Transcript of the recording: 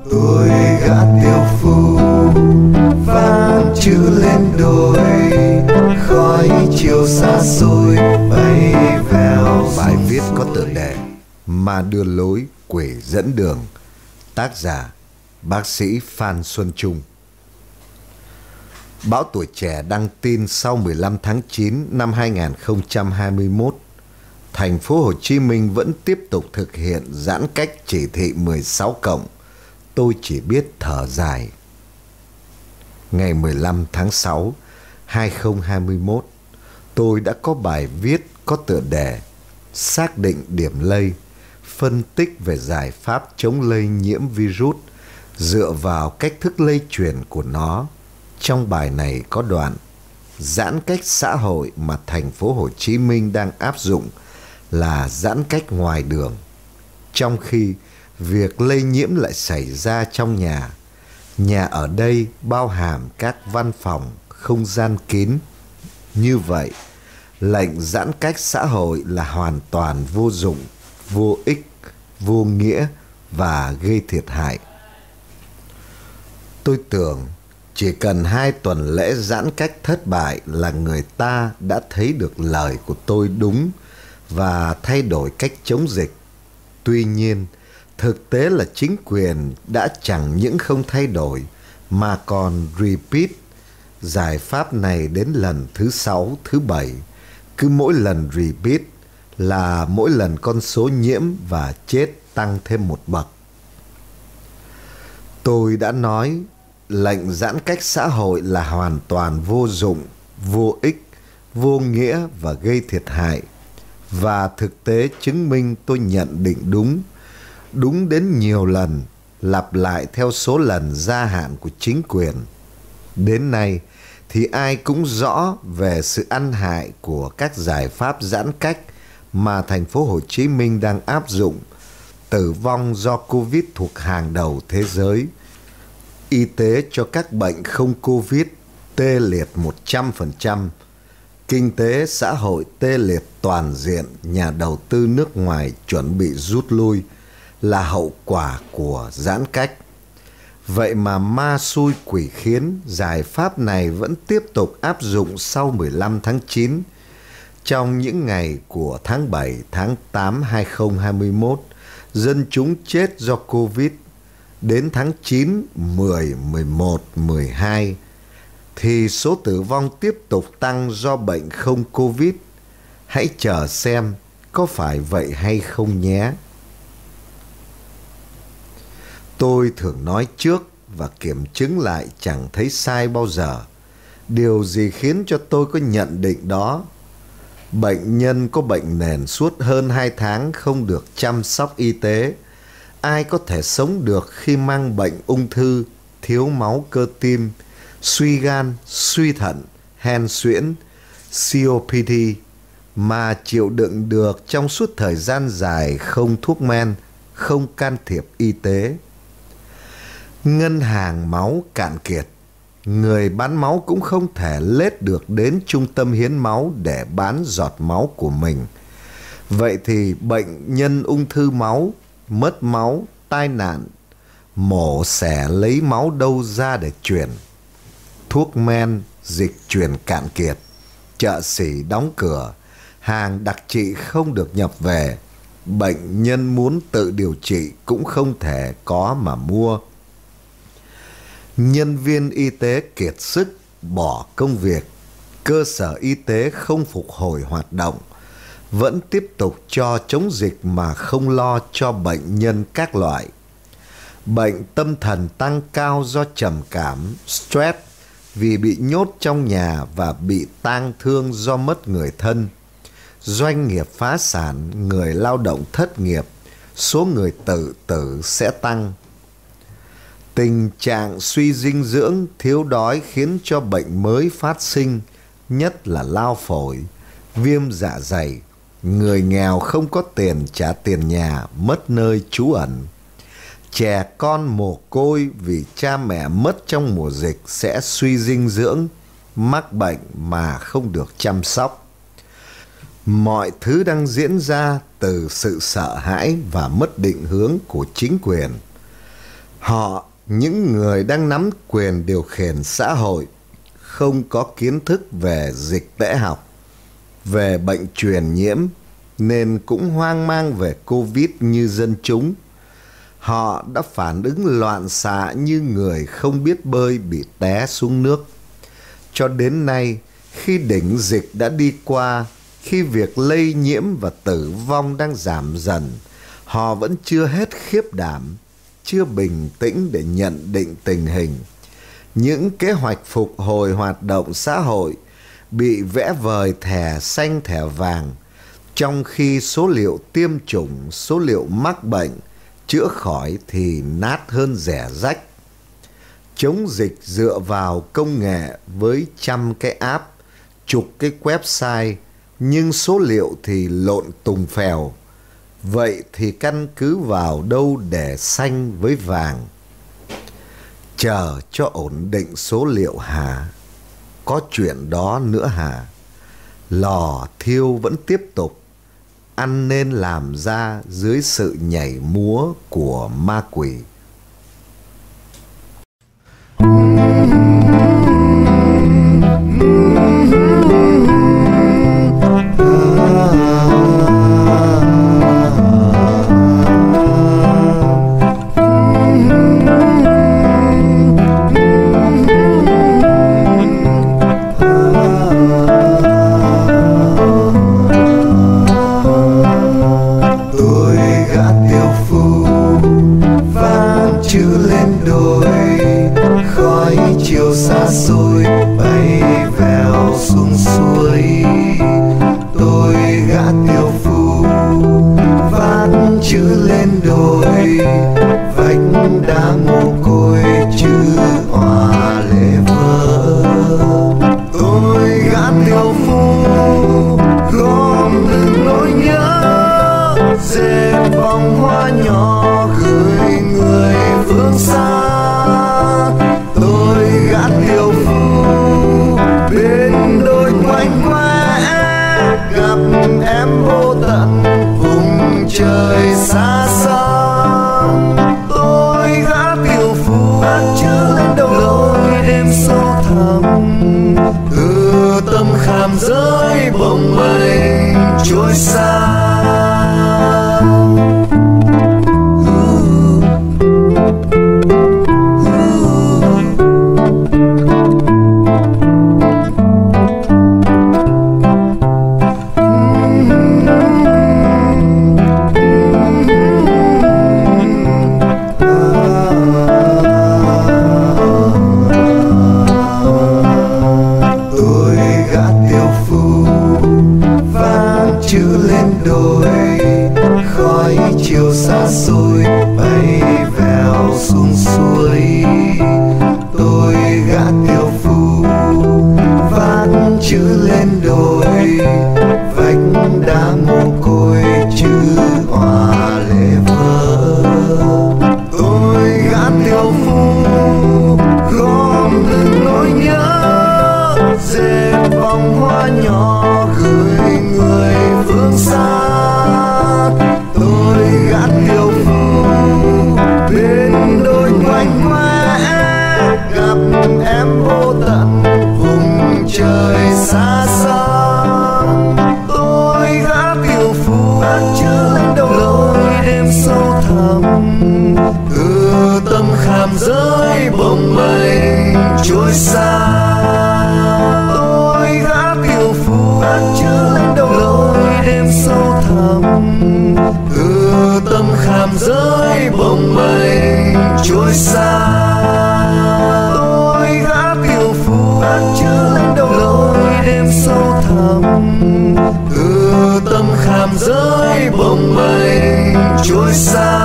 Tôi gã tiêu phu vang chữ lên đồi, khói chiều xa xôi bay vèo. Bài viết có tựa đề Mà đưa lối quỷ dẫn đường. Tác giả bác sĩ Phan Xuân Trung. Báo Tuổi Trẻ đăng tin sau 15 tháng 9 năm 2021, thành phố Hồ Chí Minh vẫn tiếp tục thực hiện giãn cách chỉ thị 16+. Tôi chỉ biết thở dài. Ngày 15 tháng 6, 2021, tôi đã có bài viết có tựa đề Xác định điểm lây, phân tích về giải pháp chống lây nhiễm virus dựa vào cách thức lây truyền của nó. Trong bài này có đoạn giãn cách xã hội mà thành phố Hồ Chí Minh đang áp dụng là giãn cách ngoài đường, trong khi việc lây nhiễm lại xảy ra trong nhà. Nhà ở đây bao hàm các văn phòng, không gian kín. Như vậy, lệnh giãn cách xã hội là hoàn toàn vô dụng, vô ích, vô nghĩa và gây thiệt hại. Tôi tưởng chỉ cần 2 tuần lễ giãn cách thất bại là người ta đã thấy được lời của tôi đúng và thay đổi cách chống dịch. Tuy nhiên, thực tế là chính quyền đã chẳng những không thay đổi mà còn repeat giải pháp này đến lần thứ 6, thứ 7. Cứ mỗi lần repeat là mỗi lần con số nhiễm và chết tăng thêm một bậc. Tôi đã nói lệnh giãn cách xã hội là hoàn toàn vô dụng, vô ích, vô nghĩa và gây thiệt hại. Và thực tế chứng minh tôi nhận định đúng. Đúng đến nhiều lần, lặp lại theo số lần gia hạn của chính quyền. Đến nay thì ai cũng rõ về sự ăn hại của các giải pháp giãn cách mà thành phố Hồ Chí Minh đang áp dụng. Tử vong do Covid thuộc hàng đầu thế giới. Y tế cho các bệnh không Covid tê liệt 100%. Kinh tế xã hội tê liệt toàn diện, nhà đầu tư nước ngoài chuẩn bị rút lui là hậu quả của giãn cách. Vậy mà ma xui quỷ khiến, giải pháp này vẫn tiếp tục áp dụng sau 15 tháng 9. Trong những ngày của tháng 7, tháng 8, 2021, dân chúng chết do Covid. Đến tháng 9, 10, 11, 12 thì số tử vong tiếp tục tăng do bệnh không Covid. Hãy chờ xem có phải vậy hay không nhé. Tôi thường nói trước và kiểm chứng lại chẳng thấy sai bao giờ. Điều gì khiến cho tôi có nhận định đó? Bệnh nhân có bệnh nền suốt hơn 2 tháng không được chăm sóc y tế. Ai có thể sống được khi mang bệnh ung thư, thiếu máu cơ tim, suy gan, suy thận, hen suyễn, COPD mà chịu đựng được trong suốt thời gian dài không thuốc men, không can thiệp y tế? Ngân hàng máu cạn kiệt, người bán máu cũng không thể lết được đến trung tâm hiến máu để bán giọt máu của mình. Vậy thì bệnh nhân ung thư máu, mất máu, tai nạn, mổ xẻ lấy máu đâu ra để chuyển? Thuốc men, dịch chuyển cạn kiệt, chợ xỉ đóng cửa, hàng đặc trị không được nhập về, bệnh nhân muốn tự điều trị cũng không thể có mà mua. Nhân viên y tế kiệt sức, bỏ công việc, cơ sở y tế không phục hồi hoạt động, vẫn tiếp tục cho chống dịch mà không lo cho bệnh nhân các loại. Bệnh tâm thần tăng cao do trầm cảm, stress vì bị nhốt trong nhà và bị tang thương do mất người thân. Doanh nghiệp phá sản, người lao động thất nghiệp, số người tự tử sẽ tăng. Tình trạng suy dinh dưỡng, thiếu đói khiến cho bệnh mới phát sinh, nhất là lao phổi, viêm dạ dày. Người nghèo không có tiền trả tiền nhà, mất nơi trú ẩn. Trẻ con mồ côi vì cha mẹ mất trong mùa dịch sẽ suy dinh dưỡng, mắc bệnh mà không được chăm sóc. Mọi thứ đang diễn ra từ sự sợ hãi và mất định hướng của chính quyền. Họ, những người đang nắm quyền điều khiển xã hội, không có kiến thức về dịch tễ học, về bệnh truyền nhiễm, nên cũng hoang mang về Covid như dân chúng. Họ đã phản ứng loạn xạ như người không biết bơi bị té xuống nước. Cho đến nay, khi đỉnh dịch đã đi qua, khi việc lây nhiễm và tử vong đang giảm dần, họ vẫn chưa hết khiếp đảm, chưa bình tĩnh để nhận định tình hình. Những kế hoạch phục hồi hoạt động xã hội bị vẽ vời thẻ xanh thẻ vàng, trong khi số liệu tiêm chủng, số liệu mắc bệnh, chữa khỏi thì nát hơn rẻ rách. Chống dịch dựa vào công nghệ với trăm cái app, chục cái website, nhưng số liệu thì lộn tùng phèo. Vậy thì căn cứ vào đâu để xanh với vàng? Chờ cho ổn định số liệu hả? Có chuyện đó nữa hả? Lò thiêu vẫn tiếp tục, ăn nên làm ra dưới sự nhảy múa của ma quỷ. Chiều xa xôi bay vèo xuống suối, tôi gã tiêu phu vác chữ lên đồi, vách đá mồ côi chữ hòa lệ vỡ. Tôi gã tiêu phu gom từng nỗi nhớ, dệt vòng hoa nhỏ gửi người phương xa. Tiêu phu bên đôi quanh quẽ, gặp em vô tận vùng trời xa xăm. Tôi gã tiêu phu chưa lên đầu lối đêm sâu thẳm, từ tâm khảm giới bồng bềnh trôi xa. Chiều xa xôi bay vèo xuống suối, tôi gã tiêu phu vác chữ lên đồi, vách đá mồ côi chữ hòa lệ vỡ. Tôi gã tiêu phu gom từng nỗi nhớ, dệt vòng hoa nhỏ gửi người phương xa. Tôi gã tiêu phu bên đôi quanh quẽ, gặp em vô tận vùng trời xa xăm. Tôi gã tiêu phu chưa lên đầu lối đêm sâu thẳm, từ tâm khảm giới bồng bềnh trôi xa. Tôi gã tiêu phu chưa lên đầu lối đêm sâu thẳm, từ tâm khảm giới bồng bềnh trôi xa. Tôi gã tiêu phu chưa lên đầu lối đêm sâu thẳm, từ tâm khảm giới bồng bềnh trôi xa.